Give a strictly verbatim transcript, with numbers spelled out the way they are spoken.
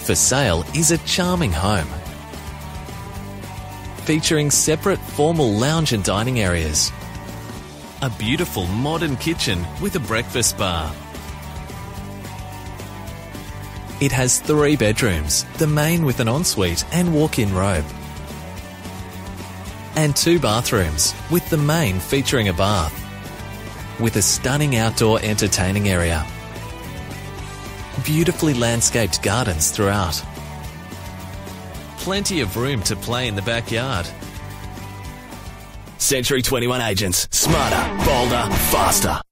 For sale is a charming home, featuring separate formal lounge and dining areas, a beautiful modern kitchen with a breakfast bar. It has three bedrooms, the main with an ensuite and walk-in robe, and two bathrooms, with the main featuring a bath, with a stunning outdoor entertaining area. Beautifully landscaped gardens throughout. Plenty of room to play in the backyard. Century twenty-one agents. Smarter, bolder, faster.